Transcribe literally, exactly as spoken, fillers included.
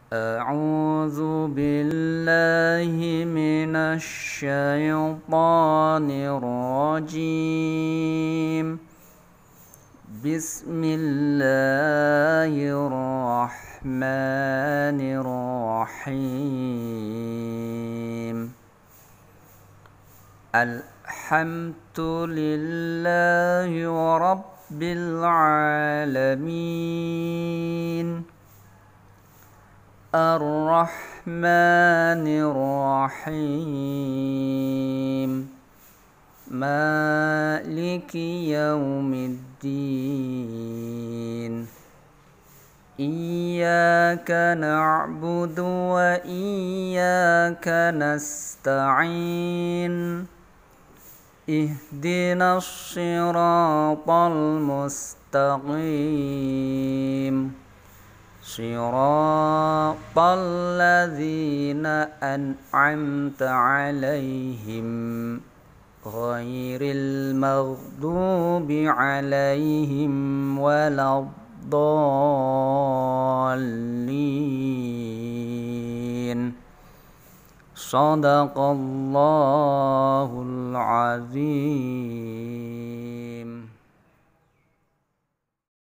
أعوذ بالله من الشيطان الرجيم. بسم الله الرحمن الرحيم. الحمد لله رب العالمين، الرحمن الرحيم، مالك يوم الدين. إياك نعبد وإياك نستعين، اهدنا الصراط المستقيم، صراط الذين أنعمت عليهم غير المغضوب عليهم ولا الضالين. صدق الله العظيم.